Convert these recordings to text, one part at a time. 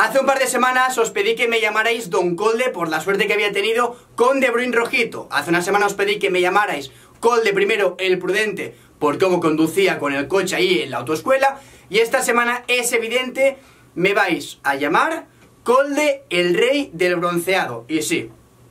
Hace un par de semanas os pedí que me llamarais Don Colde por la suerte que había tenido con De Bruyne rojito. Hace una semana os pedí que me llamarais Colde primero el prudente por cómo conducía con el coche ahí en la autoescuela. Y esta semana es evidente, me vais a llamar Colde el rey del bronceado. Y sí,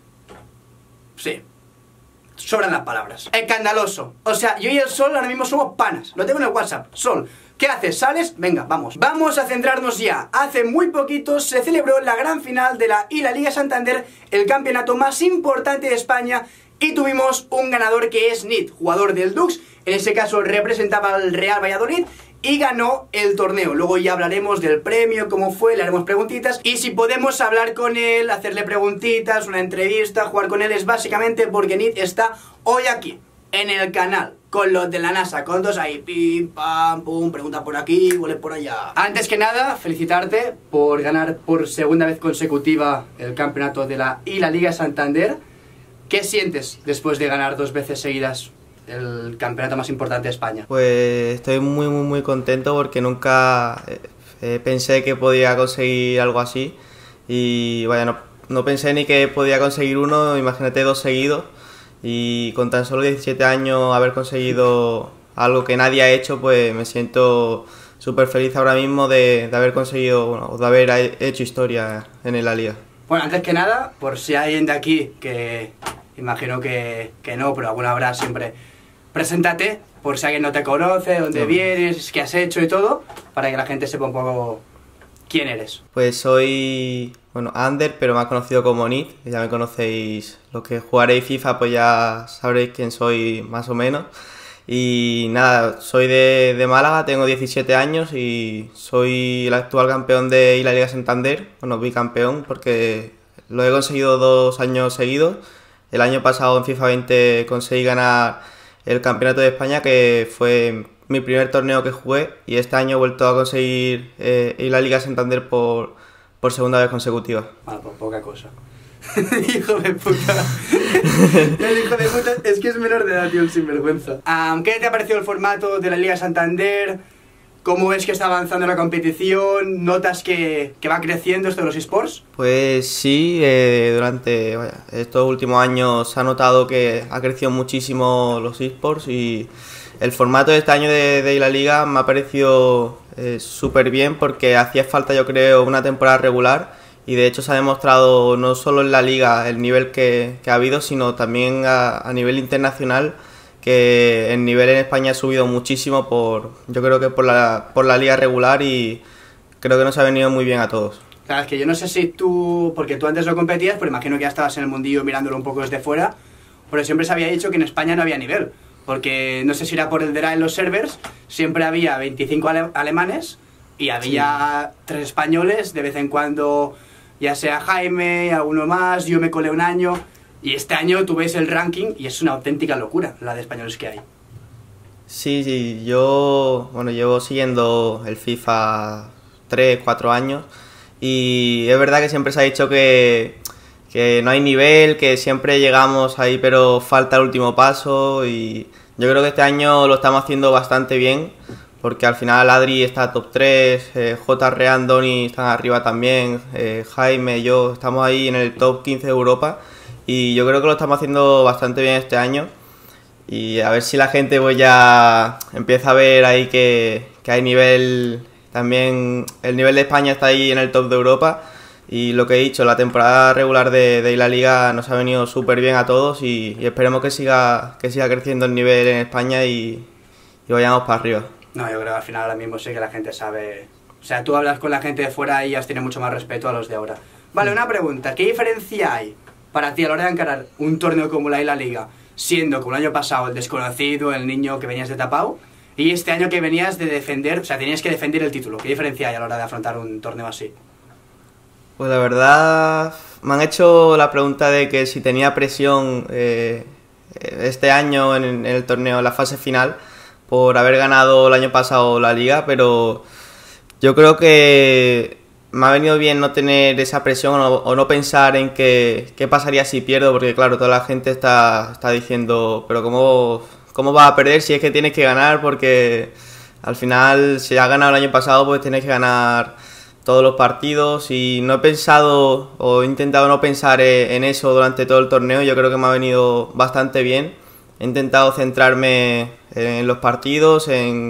sobran las palabras. Escandaloso. O sea, yo y el Sol ahora mismo somos panas. Lo tengo en el WhatsApp. Sol, ¿qué haces? ¿Sales? Venga, vamos. Vamos a centrarnos ya. Hace muy poquito se celebró la gran final de la Liga Santander, el campeonato más importante de España, y tuvimos un ganador que es Nit, jugador del Dux. En ese caso representaba al Real Valladolid y ganó el torneo. Luego ya hablaremos del premio, cómo fue, le haremos preguntitas. Y si podemos hablar con él, hacerle preguntitas, una entrevista, jugar con él, es básicamente porque Nit está hoy aquí, en el canal, con los de la NASA, con dos ahí, pim, pam, pum, pregunta por aquí, goles por allá. Antes que nada, felicitarte por ganar por segunda vez consecutiva el campeonato de la Liga Santander. ¿Qué sientes después de ganar 2 veces seguidas el campeonato más importante de España? Pues estoy muy contento porque nunca pensé que podía conseguir algo así. Y vaya, no pensé ni que podía conseguir uno, imagínate 2 seguidos. Y con tan solo 17 años haber conseguido algo que nadie ha hecho, pues me siento súper feliz ahora mismo de haber conseguido, bueno, de haber hecho historia en la liga. Bueno, antes que nada, por si hay alguien de aquí que imagino que no, pero alguna habrá siempre, preséntate, por si alguien no te conoce, dónde vienes, qué has hecho y todo, para que la gente sepa un poco quién eres. Pues soy, bueno, Ander, pero más conocido como Nit, ya me conocéis, los que jugaréis FIFA pues ya sabréis quién soy más o menos. Y nada, soy de Málaga, tengo 17 años y soy el actual campeón de la Liga Santander, bueno, bicampeón porque lo he conseguido 2 años seguidos. El año pasado en FIFA 20 conseguí ganar el Campeonato de España, que fue mi primer torneo que jugué, y este año he vuelto a conseguir la Liga Santander por segunda vez consecutiva. Bueno, pues poca cosa. Hijo de puta. El hijo de puta es que es menor de edad, tío, el sinvergüenza. ¿Qué te ha parecido el formato de la Liga Santander? ¿Cómo ves que está avanzando la competición? ¿Notas que va creciendo esto de los eSports? Pues sí, durante estos últimos años se ha notado que ha crecido muchísimo los eSports y el formato de este año de la Liga me ha parecido súper bien porque hacía falta, yo creo, una temporada regular y de hecho se ha demostrado no solo en la Liga el nivel que ha habido, sino también a nivel internacional, que el nivel en España ha subido muchísimo yo creo que por la liga regular, y creo que nos ha venido muy bien a todos. Claro, es que yo no sé si tú, porque tú antes no competías, pero imagino que ya estabas en el mundillo mirándolo un poco desde fuera, pero siempre se había dicho que en España no había nivel, porque no sé si era por el DRA en los servers, siempre había 25 alemanes y había 3 españoles, de vez en cuando, ya sea Jaime, alguno más, yo me colé un año. Y este año tú ves el ranking y es una auténtica locura la de españoles que hay. Sí, yo llevo siguiendo el FIFA 3-4 años y es verdad que siempre se ha dicho que no hay nivel, que siempre llegamos ahí pero falta el último paso, y yo creo que este año lo estamos haciendo bastante bien porque al final Adri está top 3, JR, Andoni están arriba también, Jaime, yo estamos ahí en el top 15 de Europa. Y yo creo que lo estamos haciendo bastante bien este año. Y a ver si la gente pues ya empieza a ver ahí que hay nivel. También el nivel de España está ahí en el top de Europa. Y lo que he dicho, la temporada regular de la Liga nos ha venido súper bien a todos. Y esperemos que siga creciendo el nivel en España y vayamos para arriba. No, yo creo que al final ahora mismo sí que la gente sabe. O sea, tú hablas con la gente de fuera y ellas tienen mucho más respeto a los de ahora. Vale, una pregunta. ¿Qué diferencia hay para ti a la hora de encarar un torneo como la Liga, siendo como el año pasado el desconocido, el niño que venías de tapao, y este año que venías de defender, o sea, tenías que defender el título? ¿Qué diferencia hay a la hora de afrontar un torneo así? Pues la verdad, me han hecho la pregunta de que si tenía presión este año en el torneo, en la fase final, por haber ganado el año pasado la Liga, pero yo creo que me ha venido bien no tener esa presión o no pensar en qué pasaría si pierdo, porque claro, toda la gente está diciendo, pero ¿cómo vas a perder si es que tienes que ganar? Porque al final, si has ganado el año pasado, pues tienes que ganar todos los partidos y no he pensado o he intentado no pensar en eso durante todo el torneo. Yo creo que me ha venido bastante bien. He intentado centrarme en los partidos,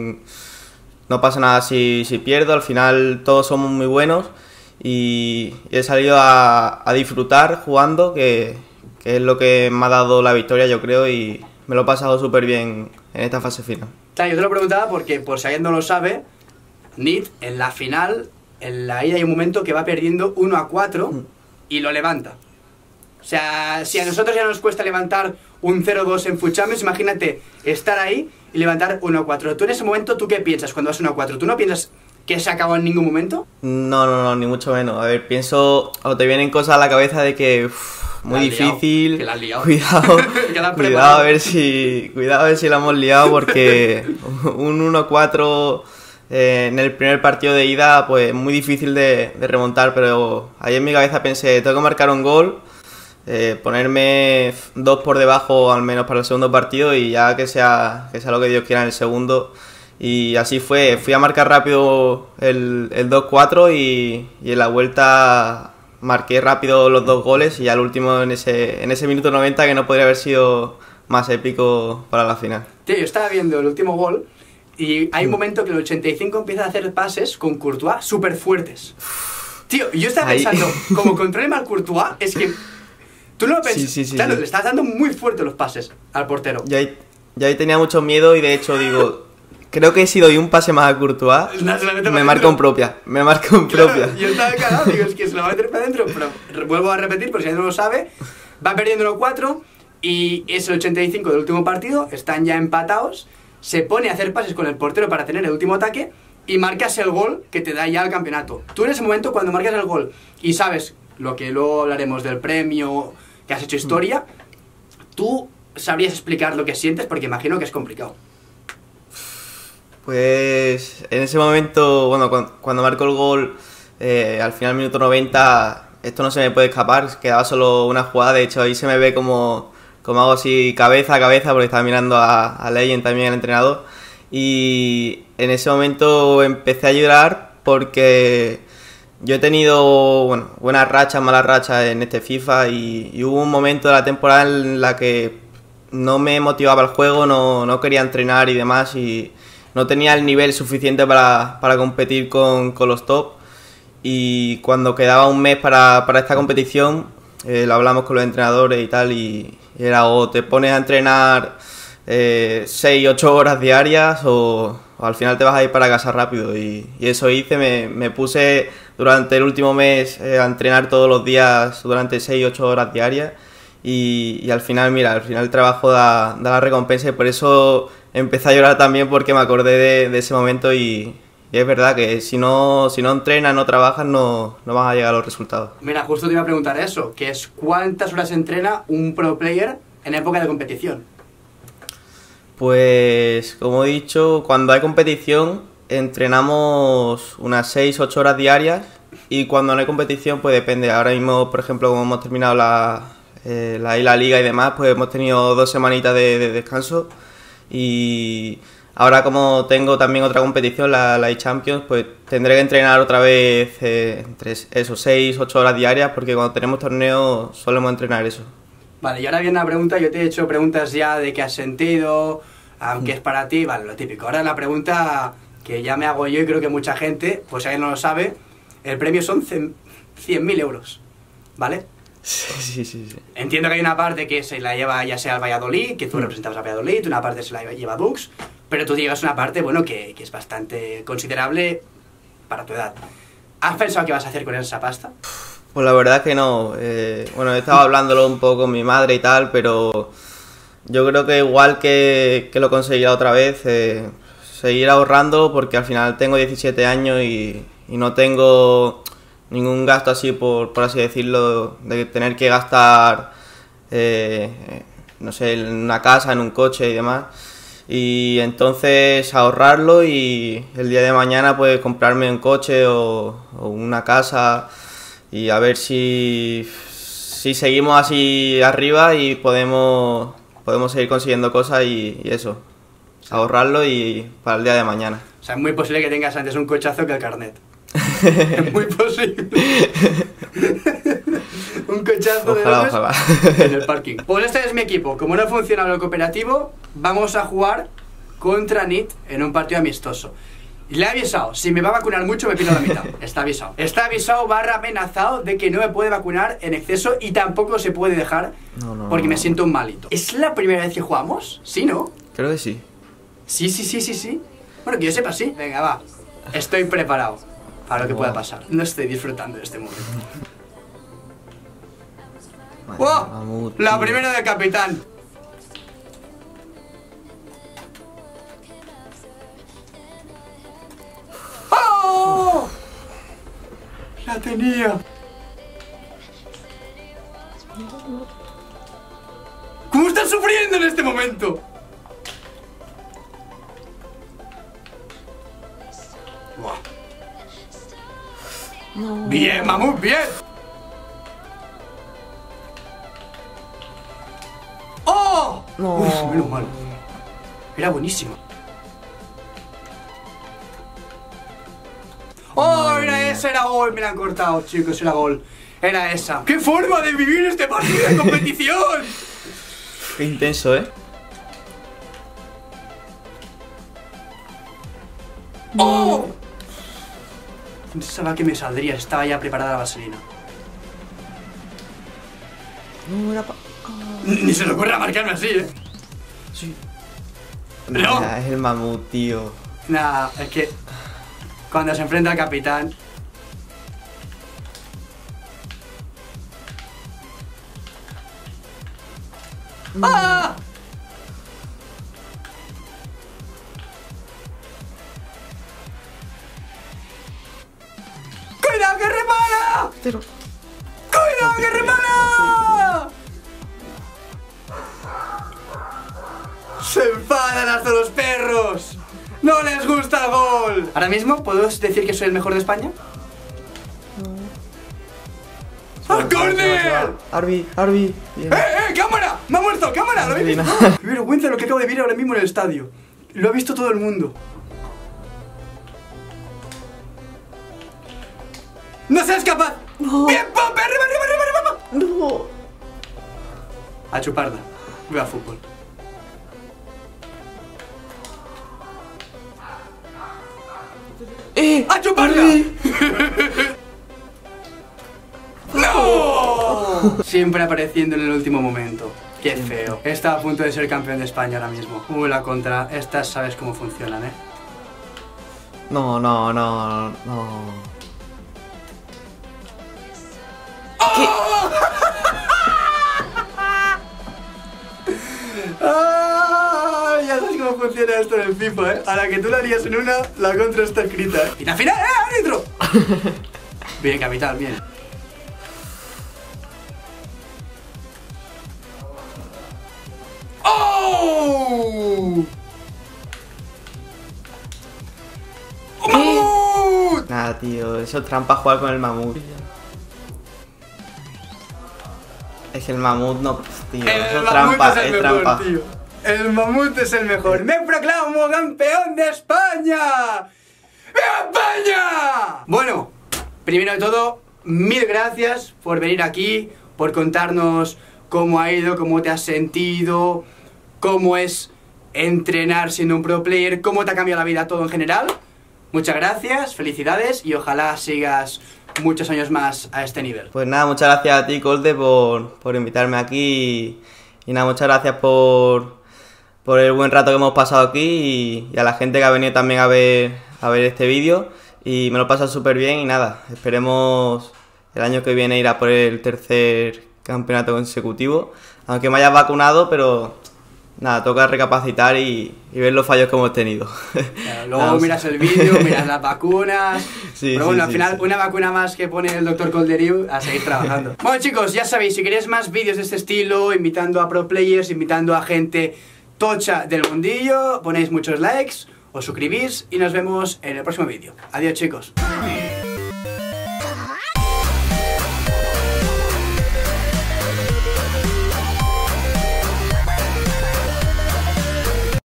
no pasa nada si pierdo, al final todos somos muy buenos y he salido a disfrutar jugando, que es lo que me ha dado la victoria, yo creo, y me lo he pasado súper bien en esta fase final. Claro, yo te lo preguntaba porque, por si alguien no lo sabe, Nit en la final, en la ida hay un momento que va perdiendo 1-4 y lo levanta. O sea, si a nosotros ya nos cuesta levantar un 0-2 en FUT Champions, imagínate estar ahí y levantar 1-4. Tú en ese momento, ¿tú qué piensas cuando vas 1-4? ¿Tú no piensas que se acabó en ningún momento? No, ni mucho menos. A ver, pienso, o te vienen cosas a la cabeza de que muy difícil, que la has liado. Cuidado a ver si la hemos liado, porque un 1-4 en el primer partido de ida, pues muy difícil de remontar, pero ahí en mi cabeza pensé, tengo que marcar un gol, ponerme 2 por debajo al menos para el segundo partido y ya que sea lo que Dios quiera en el segundo. Y así fue, fui a marcar rápido el 2-4 y en la vuelta marqué rápido los 2 goles y al último en ese minuto 90, que no podría haber sido más épico para la final. Tío, yo estaba viendo el último gol y hay un momento que el 85 empieza a hacer pases con Courtois súper fuertes. Tío, yo estaba pensando, como controle mal Courtois, es que tú no lo pensas. Sí, claro, le estás dando muy fuerte los pases al portero. Ya ahí tenía mucho miedo y de hecho digo, creo que si doy un pase más a Courtois, me marco en propia. Claro, yo estaba cagado, digo, es que se lo va a meter para adentro, pero vuelvo a repetir, por si alguien no lo sabe, va perdiendo 1-4 y es el 85 del último partido, están ya empatados, se pone a hacer pases con el portero para tener el último ataque y marcas el gol que te da ya el campeonato. Tú en ese momento, cuando marcas el gol y sabes lo que luego hablaremos del premio, que has hecho historia, tú sabrías explicar lo que sientes, porque imagino que es complicado. Pues en ese momento, bueno, cuando marco el gol, al final minuto 90, esto no se me puede escapar, quedaba solo una jugada, de hecho ahí se me ve como hago así cabeza a cabeza, porque estaba mirando a Legend también, el entrenador, y en ese momento empecé a llorar porque yo he tenido, bueno, buenas rachas, malas rachas en este FIFA y hubo un momento de la temporada en la que no me motivaba el juego, no quería entrenar y demás, y no tenía el nivel suficiente para competir con los top. Y cuando quedaba un mes para esta competición, lo hablamos con los entrenadores y tal, y era o te pones a entrenar 6-8 horas diarias o al final te vas a ir para casa rápido. Y eso hice, me puse durante el último mes a entrenar todos los días durante 6-8 horas diarias. Y al final, mira, el trabajo da la recompensa, y por eso empecé a llorar también, porque me acordé de ese momento y es verdad que si no entrenas, no trabajas, no vas a llegar a los resultados. Mira, justo te iba a preguntar eso, que es ¿cuántas horas entrena un pro player en época de competición? Pues, como he dicho, cuando hay competición entrenamos unas 6-8 horas diarias, y cuando no hay competición, pues depende. Ahora mismo, por ejemplo, como hemos terminado la liga y demás, pues hemos tenido 2 semanitas de descanso, y ahora, como tengo también otra competición, la eChampions, pues tendré que entrenar otra vez entre esos 6-8 horas diarias, porque cuando tenemos torneos solemos entrenar eso. Vale, y ahora viene la pregunta, yo te he hecho preguntas ya de qué has sentido, aunque es para ti, vale, lo típico. Ahora la pregunta que ya me hago yo y creo que mucha gente, pues si alguien no lo sabe, el premio son 100.000 euros, ¿vale? Sí. Entiendo que hay una parte que se la lleva ya sea al Valladolid, que tú representabas a Valladolid, una parte se la lleva a Dux, pero tú llevas una parte, bueno, que es bastante considerable para tu edad. ¿Has pensado qué vas a hacer con esa pasta? Pues la verdad que no. Bueno, he estado hablándolo un poco con mi madre y tal, pero yo creo que igual que lo conseguirá otra vez, seguir ahorrando, porque al final tengo 17 años y no tengo ningún gasto así, por así decirlo, de tener que gastar, no sé, en una casa, en un coche y demás. Y entonces ahorrarlo y el día de mañana pues comprarme un coche o una casa, y a ver si seguimos así arriba y podemos seguir consiguiendo cosas y eso, ahorrarlo y para el día de mañana. O sea, es muy posible que tengas antes un cochazo que el carnet. Es muy posible. Un cochazo de lobos en el parking. Pues este es mi equipo. Como no ha funcionado el cooperativo, vamos a jugar contra NIT en un partido amistoso. Y le he avisado, si me va a vacunar mucho me pido la mitad. Está avisado. Está avisado barra amenazado de que no me puede vacunar en exceso y tampoco se puede dejar porque me siento un malito. ¿Es la primera vez que jugamos? ¿Sí, no? Creo que sí. Sí. Bueno, que yo sepa, sí. Venga, va. Estoy preparado para lo que pueda pasar. No estoy disfrutando de este momento. ¡Wow! La primera del capitán. ¡Oh! La tenía. ¿Cómo estás sufriendo en este momento? Wow. No. Bien, Mamut, bien. ¡Oh! No. Uf, menos mal. Era buenísimo. ¡Oh! Era esa, era gol. Me la han cortado, chicos, era gol. Era esa. ¡Qué forma de vivir este partido de competición! Qué intenso, ¿eh? ¡Oh! Pensaba que me saldría, estaba ya preparada la vaselina. No, era Ni se le ocurra marcarme así, ¿eh? Sí. No. Nah, es el mamut, tío. Nah, es que cuando se enfrenta al capitán. ¡Ah! ¡Cuidado que remala! Pero... ¡Cuidado que remala! ¡Se enfadan hasta los perros! ¡No les gusta el gol! Ahora mismo, ¿puedo decir que soy el mejor de España? ¡Al córner! Arbi. Bien. ¡Cámara! ¡Me ha muerto! ¡Cámara! ¿Lo veis? ¡Ah! ¡Qué vergüenza lo que acabo de ver ahora mismo en el estadio! Lo ha visto todo el mundo. ¡No seas capaz! No. ¡Bien, Pope! ¡Arriba! No. A chuparla. Viva fútbol. ¡A chuparla! ¡No! Siempre apareciendo en el último momento. Qué feo. Está a punto de ser campeón de España ahora mismo. La contra. Estas sabes cómo funcionan, ¿eh? No. Ya sabes cómo funciona esto en el FIFA, ¿eh? A la que tú la harías en una, la contra está escrita, ¿eh? ¡Y la final, árbitro! Bien, capital, bien. ¡Oh! ¡Mamut! Nada, tío, eso es trampa jugar con el mamut. Es que el mamut no, tío, eso es trampa, es trampa. Tío. El mamut es el mejor. ¡Me proclamo campeón de España! ¡Viva España! Bueno, primero de todo, mil gracias por venir aquí, por contarnos cómo ha ido, cómo te has sentido, cómo es entrenar siendo un pro player, cómo te ha cambiado la vida todo en general. Muchas gracias, felicidades y ojalá sigas muchos años más a este nivel. Pues nada, muchas gracias a ti, Colde, por invitarme aquí y nada, muchas gracias por el buen rato que hemos pasado aquí y a la gente que ha venido también a ver este vídeo y me lo he pasado súper bien y nada, esperemos el año que viene ir a por el tercer campeonato consecutivo, aunque me haya vacunado, pero nada, toca recapacitar y ver los fallos que hemos tenido. Claro, luego miras el vídeo, miras las vacunas. Sí, pero bueno, sí, al final sí. Una vacuna más que pone el Dr. Colderiu a seguir trabajando. Bueno, chicos, ya sabéis, si queréis más vídeos de este estilo, invitando a pro players, invitando a gente tocha del mundillo, ponéis muchos likes, os suscribís y nos vemos en el próximo vídeo. Adiós, chicos.